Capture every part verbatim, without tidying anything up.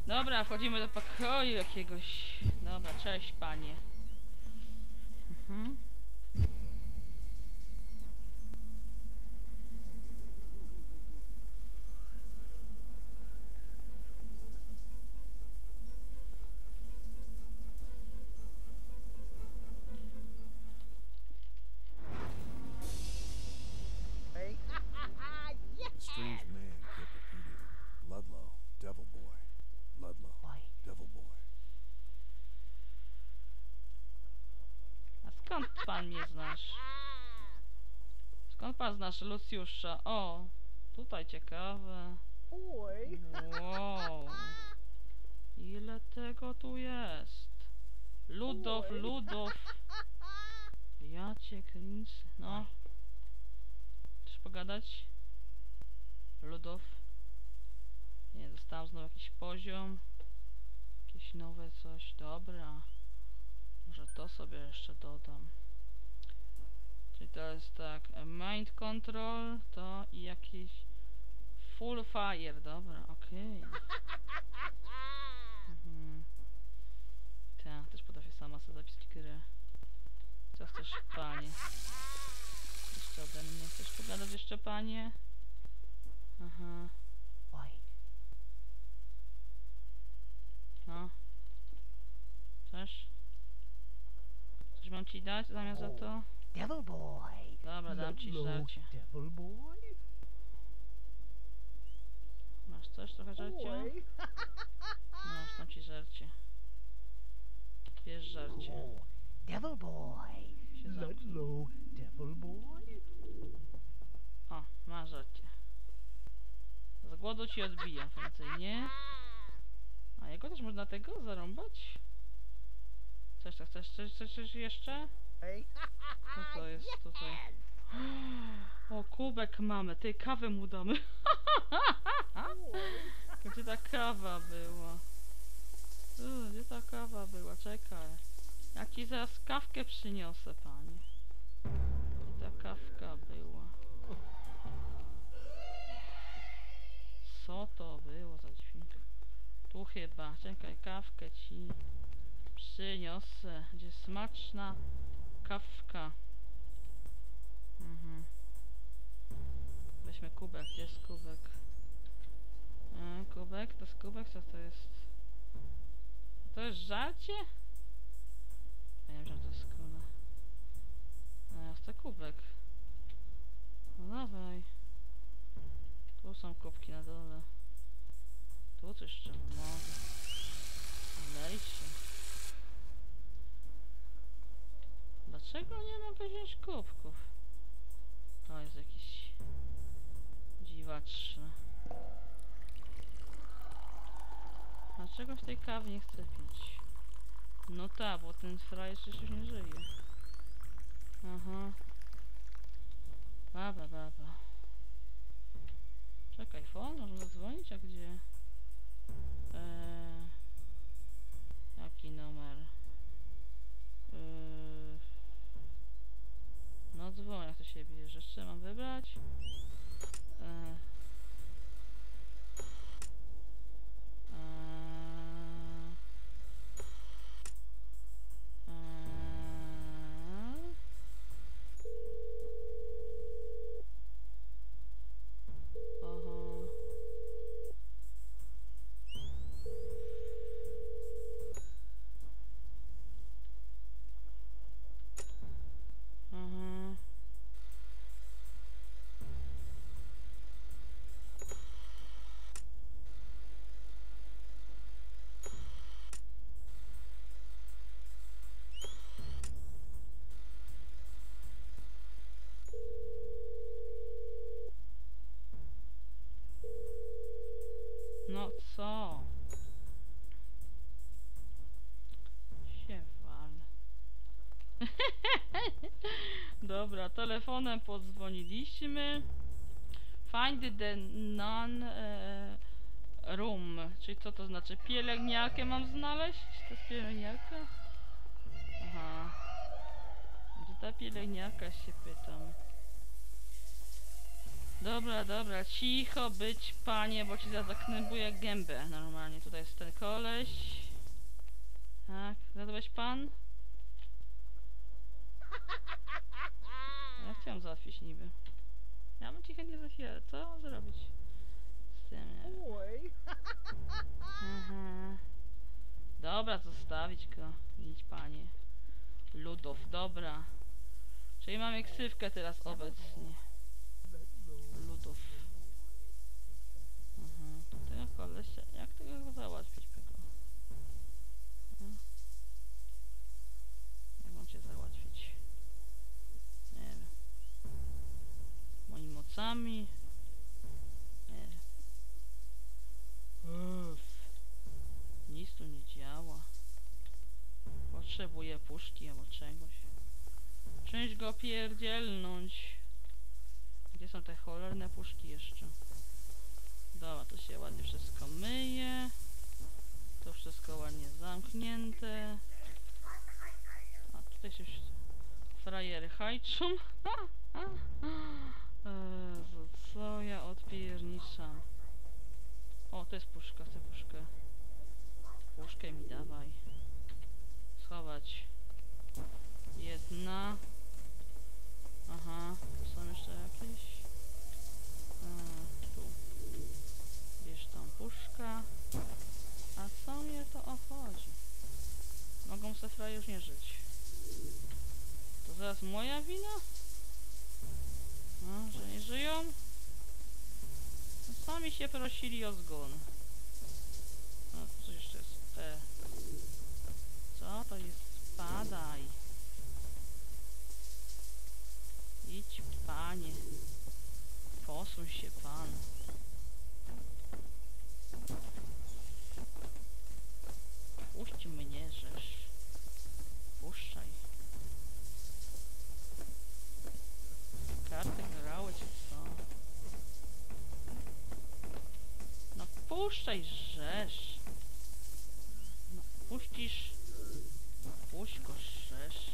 Dobra, wchodzimy do pokoju jakiegoś. Dobra, cześć panie. Mhm. A strange man kept repeating, Ludlow, devil boy. Ludlow, devil boy. A skąd pan mnie znasz? Skąd pan znasz Lucjusza? O, tutaj ciekawe. Wow. Ile tego tu jest? Ludow, Ludow. Ja cię kręcę. No. Chcesz pogadać? Ludow. Nie, dostałem znowu jakiś poziom. Jakieś nowe coś. Dobra. Może to sobie jeszcze dodam. Czyli to jest tak. Mind control to i jakiś full fire. Dobra, okej. Okay. Mhm. Tak, też potrafię sama sobie zapisać grę. Co chcesz, panie? Jeszcze ode mnie. Chcesz pogadać jeszcze, panie? Aha. No. Chcesz? Coś mam ci dać zamiast za to? Devil boy. Dobra, dam ci żarcie. Devil boy. Masz coś? Trochę żarcia? Masz, dam ci żarcie. Bierz żarcie. Devil boy. Się zamknij. Ludlow, devil boy. O, masz żarcie. Z głodu ci odbijam więcej, nie? A jego też można tego zarąbać? Coś, coś, coś, coś, coś, coś jeszcze? Co to jest tutaj? O, kubek mamy. Tej kawę mu damy. Gdzie ta kawa była? U, gdzie ta kawa była? Czekaj. Jak ci zaraz kawkę przyniosę, panie. Gdzie ta kawka była? Co to było za dźwięk? Tu chyba. Czekaj, kawkę ci przyniosę. Gdzie smaczna kawka. Mhm. Weźmy kubek. Gdzie jest kubek? A, kubek? To jest kubek? Co to jest? To jest żarcie? Ja nie wiem, że to jest kula. A, jest to kubek. No dawaj. Tu są kubki na dole. Tu coś jeszcze mogę. Lej się. Dlaczego nie mogę wziąć kubków? To jest jakiś dziwaczny. Dlaczego w tej kawie nie chcę pić? No tak, bo ten frajer jeszcze nie żyje. Aha. Baba, baba. Czekaj, phone? Można zadzwonić? A gdzie? Eee, jaki numer? Eee, no dzwoń, jak to się bierze. Jeszcze mam wybrać? Eee, eee, eee. Aha. Aha. No co? Się wal. Dobra, telefonem podzwoniliśmy. Find the non e, room. Czyli co to znaczy? Pielęgniarkę mam znaleźć? To jest pielęgniarka? Aha. Gdzie ta pielęgniarka, się pytam. Dobra, dobra, cicho być, panie, bo ci zaraz zaknębuję gębę. Normalnie, tutaj jest ten koleś. Tak, zjadłeś pan? Ja chciałam załatwić niby. Ja bym ci chętnie za chwilę, co mam zrobić? Z tym, nie wiem. Boy. Aha. Dobra, zostawić go. Idź, panie. Ludów, dobra. Czyli mamy ksywkę teraz obecnie. Ludów. Mhm. Tego kolesia, jak tego załatwić tego? Hmm? Jak mam cię załatwić? Nie wiem. Moimi mocami? Nie wiem. Uff. Nic tu nie działa. Potrzebuję puszki albo czegoś. Czymś go pierdzielnąć. Gdzie są te cholerne puszki jeszcze? Dobra, to się ładnie wszystko myje. To wszystko ładnie zamknięte. A tutaj się już frajery hajczą. Jezu, co ja odpierniczam. O, to jest puszka, chcę puszkę. Puszkę mi dawaj. Schować. Jedna. Aha, tu są jeszcze jakieś. A, tu. Bierz tą puszkę. A co mnie to obchodzi? Mogą se fraje już nie żyć. To zaraz moja wina? No, że nie żyją? No, sami się prosili o zgon. No, co jeszcze jest? E. Co to jest? Spadaj. Idź, panie. Posuń się, pan. Puść mnie, żeż. Puszczaj. Karty grały, czy co? No puszczaj, żeż. No puścisz. Puść go, żeż.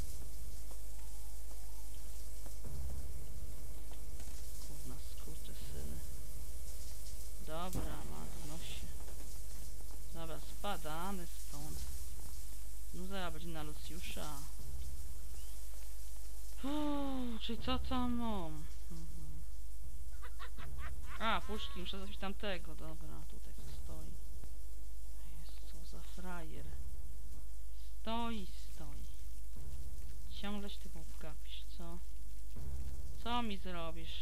Kurna, skurcze syny. Dobra, Magnosie. Dobra, spadamy stąd. No zaraz będzie na Lucjusza. Uuu, czyli co tam mam? Mhm. A, puszki, muszę zrobić tamtego. Dobra, tutaj co stoi. Jest co za frajer. Stoi, stoi. Ciągle się tylko wgapisz, co? Co mi zrobisz?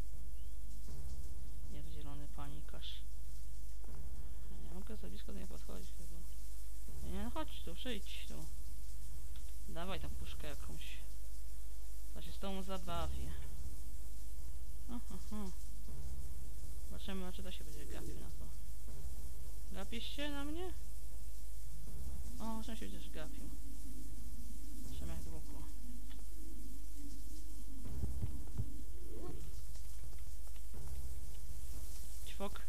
Jak zielony panikarz. Nie mogę za blisko do niej podchodzić chyba. Nie, no chodź tu, przyjdź tu. Dawaj tą puszkę jakąś. To się z tą zabawię. Aha, aha. Zobaczymy, czy to się będzie gapił na to. Gapisz się na mnie? O, czym się będziesz gapił? Zobaczymy jak długo. Ćwok.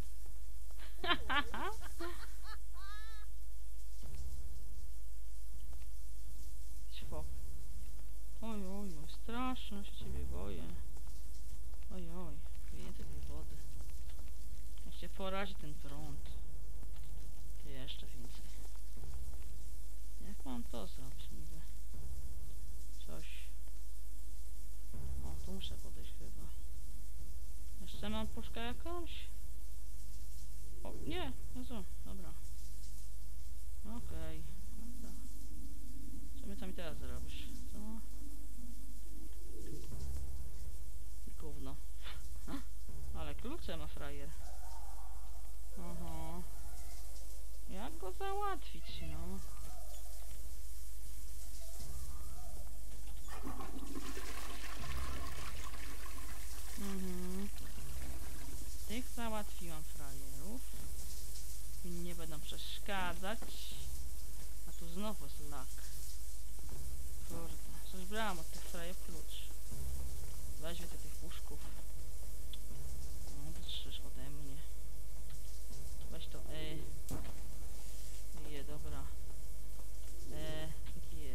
Ćwok. Oj, oj, oj, straszno się ciebie boję. Oj, oj, więcej tej wody. Jak się porazi ten prąd. Jeszcze więcej. Jak mam to zrobić niby? Coś. O, tu muszę podejść chyba. Jeszcze mam puszkę jakąś? O, nie, Jezu, dobra. Okej, okay. Dobra. Co my tam i teraz zrobisz? Co? Gówno. Ale klucze ma frajer. Aha. Jak go załatwić, no? Mhm. Tych załatwiłam frajerów. Mi nie będą przeszkadzać. A tu znowu jest lak. Kurde, coś brałam od tych frajerów klucz. Weź więcej tych puszków. No, wytrzysz ode mnie. Weź to, e. Je, dobra. E, je.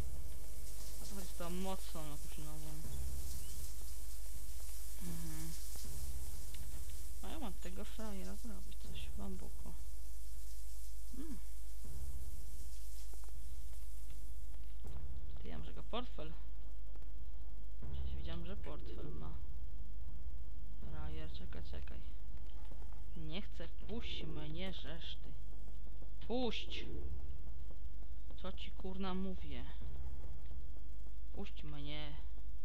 A co chodzi z tą mocą jakąś nową? Mhm. se puść mnie, żeż ty. Puść! Co ci kurna mówię? Puść mnie.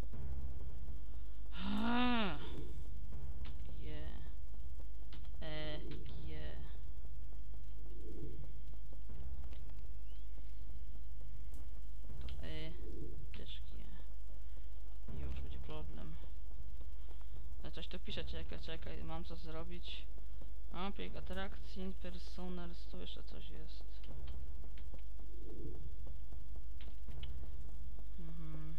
Ha! G. E. G. To E. Też G. Już będzie problem. Ja coś tu piszę, czekaj, czekaj, mam co zrobić. Opiek, atrakcji, personels, tu jeszcze coś jest. Mhm.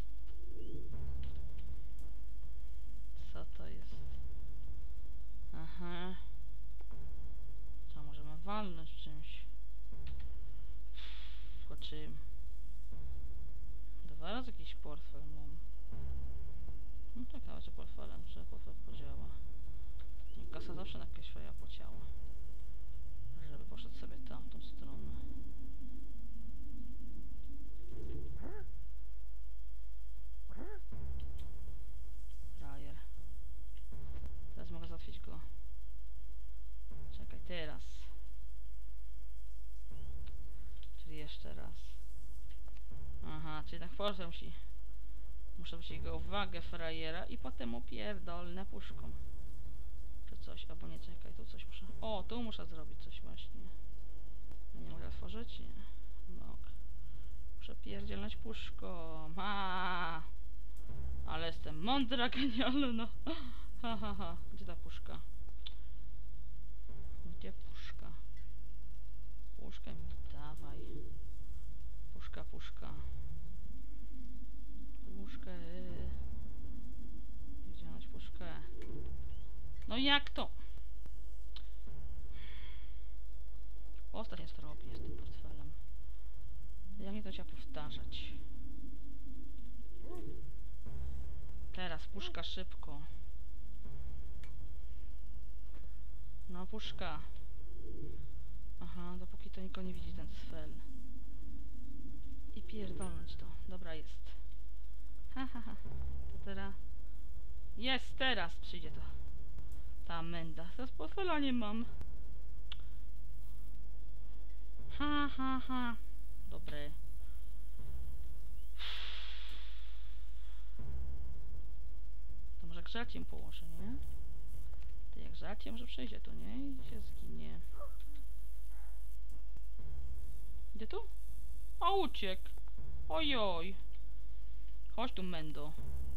Co to jest? Aha. Co, możemy walnąć czymś? Po czym? Dwa razy jakiś portfel mam. No ciekawe, czy portfelem, czy portfel podziała. Kasa zawsze na jakieś swoje pociała. Żeby poszedł sobie tamtą stronę. Frajer. Teraz mogę załatwić go. Czekaj, teraz. Czyli jeszcze raz. Aha, czyli tak portfel musi. Muszę wziąć jego uwagę, frajera, i potem upierdolnę puszką. Czy coś, albo nie, czekaj, tu coś muszę... O, tu muszę zrobić coś właśnie. Nie mogę otworzyć? Nie. Mogę. Muszę pierdzielnąć puszką. Ha! Ale jestem mądra, genialna. Ha, ha, ha. Gdzie ta puszka? Gdzie puszka? Puszkę mi dawaj. Puszka, puszka. Puszkę. Wziąć puszkę. No jak to? Ostatnio to robię z tym portfelem. Jak nie to trzeba powtarzać. Teraz puszka szybko. No puszka. Aha, dopóki to nikogo nie widzi ten sfel. I pierdolnąć to. Dobra, jest. Ha, ha, ha. To teraz... Jest, teraz przyjdzie to. Ta menda. Teraz portfela nie mam. Ha, ha, ha. Dobre. To może grzeciem położę, nie? To jak grzeciem może przejdzie tu, nie? I się zginie. Gdzie tu? O, uciekł. Ojoj. Chodź tu, mendo.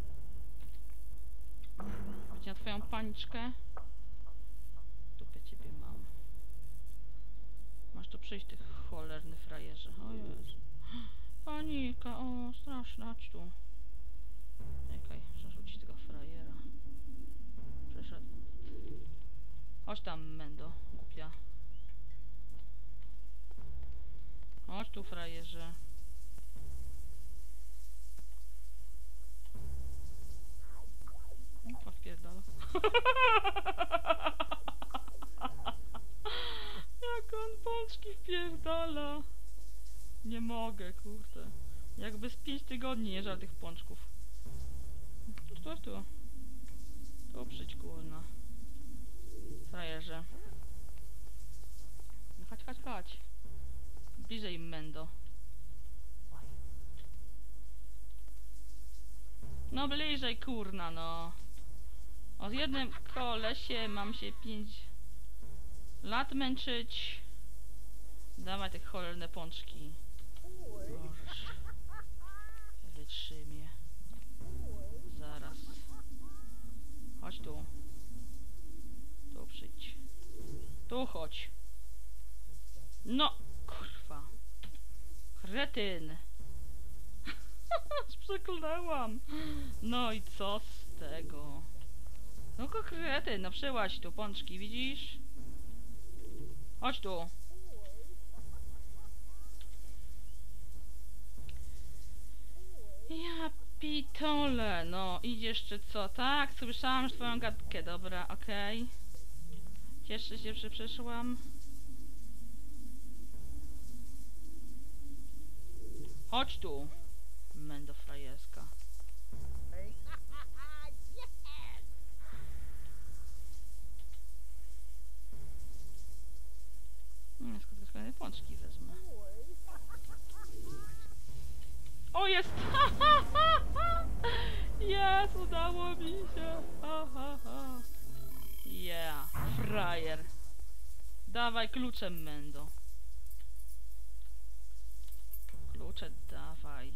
Chodź na twoją paniczkę. Dupę ciebie mam. Masz tu przyjść, tych cholerny frajerze. O Jezu. Panika, o straszna, chodź tu. Czekaj, muszę rzucić tego frajera. Przeszedł. Chodź tam, mendo, głupia. Chodź tu, frajerze. O, wpierdala. Jak on pączki wpierdala. Nie mogę, kurde. Jakby z pięć tygodni nie żal tych pączków. Tu, tu. Tu przyjdź, kurna. Frajerze. No chodź, chodź, chodź. Bliżej, mendo. No bliżej, kurna, no. O jednym kolesie mam się pięć lat męczyć. Dawaj te cholerne pączki. Możesz. Wytrzymie. Zaraz. Chodź tu. Tu przyjdź. Tu chodź. No, kurwa. Kretyn. Przeklęłam. No i co z tego? No kretyn, no przyłaź tu pączki, widzisz? Chodź tu. Ja pitole, no idziesz czy co? Tak, słyszałam, że twoją gadkę, dobra, okej. Okay. Cieszę się, że przyszłam. Chodź tu, mendo frajerska. pączki wezmę. O, jest! Jest! Udało mi się! Ha, ha, ha. Yeah, frajer. Dawaj kluczem, Mendo. Klucze dawaj.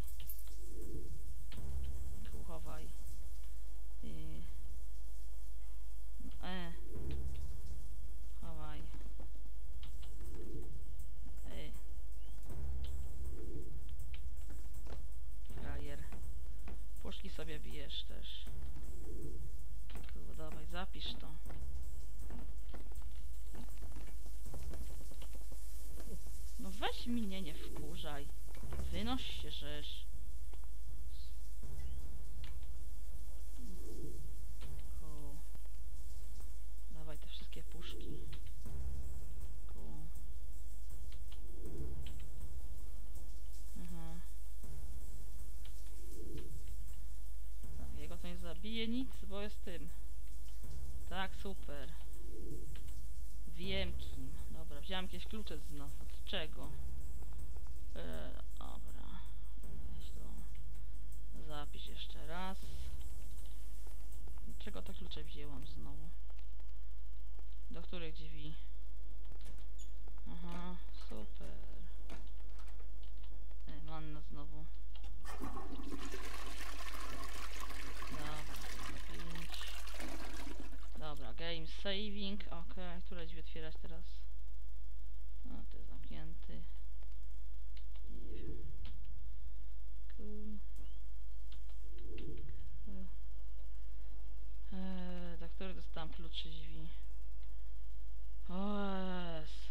Tu chowaj. I... No, e. Chowaj. Ej. Frajer. Puszki sobie bijesz też. Kurwa, dawaj, zapisz to. No weź mnie, nie wkurzaj. Wynoś się, rzecz. Ku. Dawaj te wszystkie puszki. Ku. Mhm. Tak, jego to nie zabije nic, bo jest tym. Tak, super. Wiem kim. Dobra, wziąłem jakieś klucze znowu. Od czego? Eee, dobra. Weź to. Zapisz jeszcze raz. Czego te klucze wzięłam znowu? Do których drzwi? Aha, super. Ej, manna znowu. Dobra, pięć. Dobra, game saving. Ok, które drzwi otwierać teraz? No, to jest zamknięty. Nie wiem. Cool. Cool. Eee, do których dostałam kluczy drzwi? O Jezus.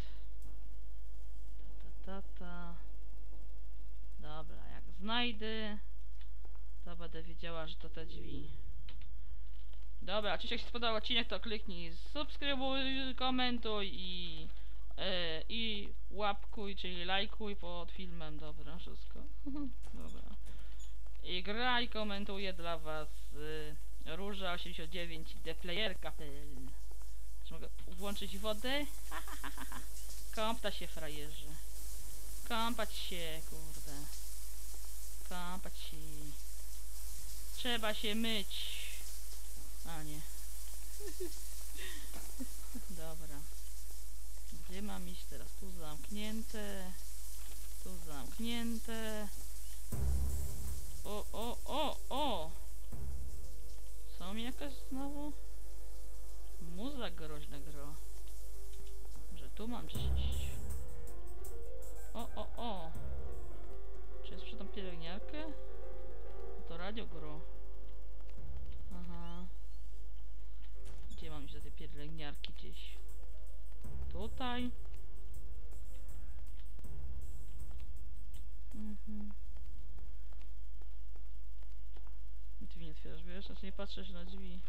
Ta, ta, ta, ta. Dobra, jak znajdę, to będę wiedziała, że to te drzwi. Dobra, jeśli się spodobał odcinek, to kliknij subskrybuj, komentuj i, e, i łapkuj, czyli lajkuj pod filmem. Dobra, wszystko. Dobra. I graj, komentuję dla was y, Róża osiemdziesiąt dziewięć theplayerka kropka p l. Czy mogę włączyć wodę? Kąpta się, frajerzy. Kąpać się, kurde. Kąpać się. Trzeba się myć. A nie. Dobra. Gdzie mam iść teraz? Tu zamknięte. Tu zamknięte. O, o, o, o! Co mi jakaś znowu? Muza groźna gro. Że tu mam gdzieś iść. O, o, o! Czy jest przy tą pielęgniarkę? To radio gro. Aha. Gdzie mam iść do tej pielęgniarki gdzieś? Tutaj. Mhm. Drzwi nie otwierasz, wiesz? Znaczy nie patrzysz na drzwi.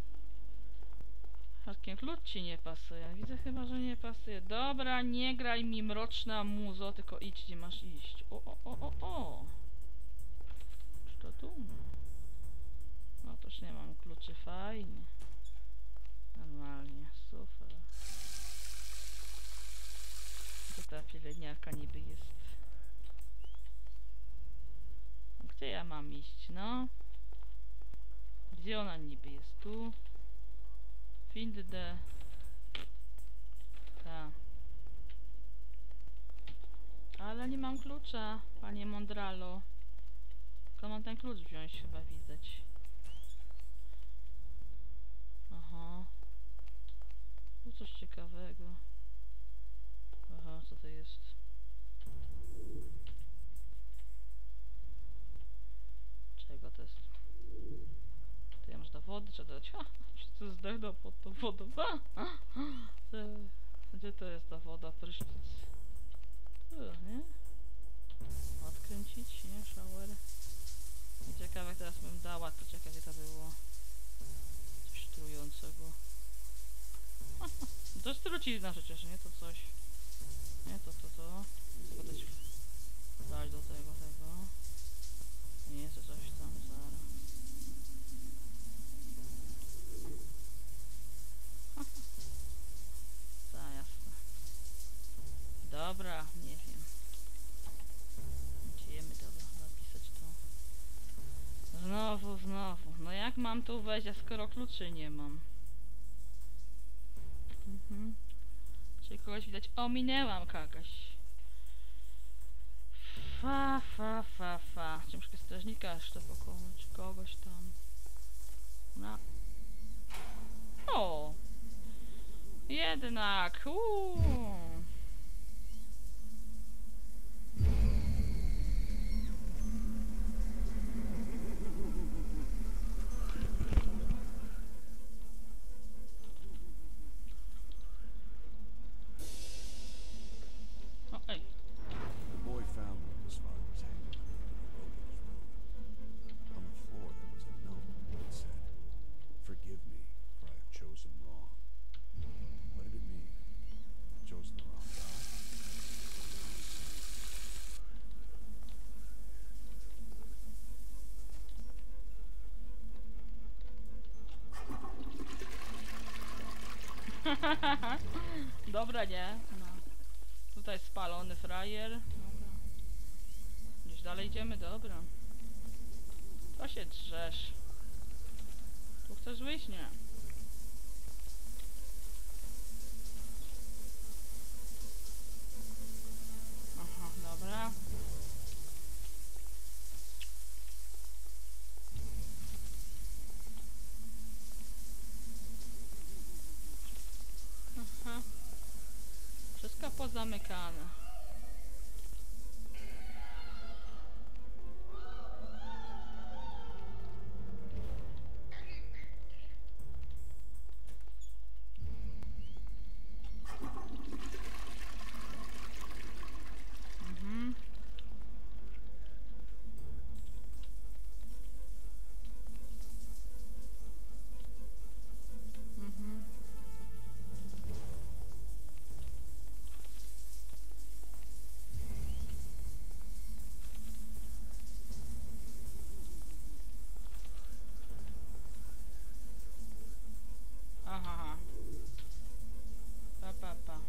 Harkiem klucz ci nie pasuje. Widzę chyba, że nie pasuje. Dobra, nie graj mi mroczna muzo, tylko idź gdzie masz iść. O, o, o, o, o! Czy to tu? No toż nie mam kluczy, fajnie. Normalnie, super. To ta pielęgniarka niby jest. A gdzie ja mam iść, no? Gdzie ona niby jest? Tu? Find the... Ta. Ale nie mam klucza, panie Mondralo. Tylko mam ten klucz wziąć, chyba widać. Aha. Tu coś ciekawego. Aha, co to jest? Czego to jest? To ja może do wody trzeba dać. Ha! Wszyscy zdechną pod tą wodą. Ha! Ha! Gdzie to jest ta woda? Prysznic. Tu, nie? Odkręcić, nie? Shower. I ciekawe, jak teraz bym dała, to czekaj, gdzie to było. Coś trującego. To jest trucizna przecież, nie? To coś. Nie, to, to, to. Tylko dać, dać do tego, tego. Nie, to coś tam, zaraz. Tak, jasne. Dobra. Dobra, nie wiem. Idziemy, dobra, napisać to. Znowu, znowu. No jak mam tu wejść, a skoro kluczy nie mam? Mhm. Czyli kogoś widać. Ominęłam kogoś. Fa, fa, fa, fa. Czy muszę strażnika jeszcze pokonać? Kogoś tam. No. O! Jednak! Uuu. O, ej. The boy found where his father was hanging underneath the rope in his room. On the floor there was a note. It said, "Forgive me, for I have chosen wrong." What did it mean? Chosen the wrong God? Dobra, nie? No. Tutaj spalony frajer. Dobra. Gdzieś dalej idziemy? Dobra. To się drzesz. Tu chcesz wyjść? Nie. Aha, dobra. Aha. Wszystko pozamykane. Mhm. Mhm. Aha. Pa, pa, pa.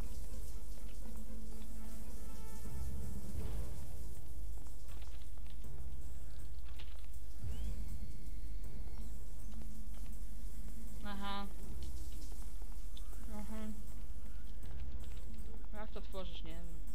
Aha. Aha. Jak to tworzysz? Nie wiem.